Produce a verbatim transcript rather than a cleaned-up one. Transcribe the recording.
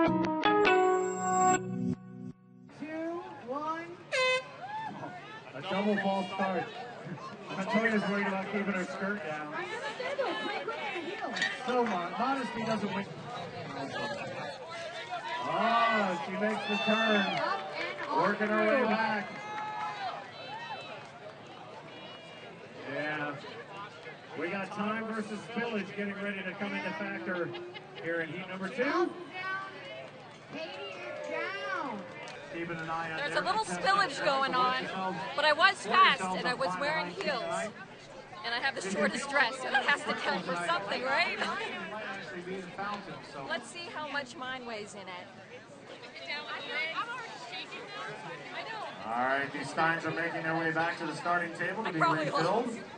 Two, one. A double false start. Montoya's worried about keeping her skirt down. So modesty doesn't win. Oh, she makes the turn. Working her way back. Yeah. We got time versus spillage getting ready to come into factor here in heat number two. Keeping an eye on There's a little spillage going on, but I was fast and I was wearing heels. And I have the shortest dress, so that has to count for something, right? Let's see how much mine weighs in it. All right, these steins are making their way back to the starting table to be I probably refilled. will.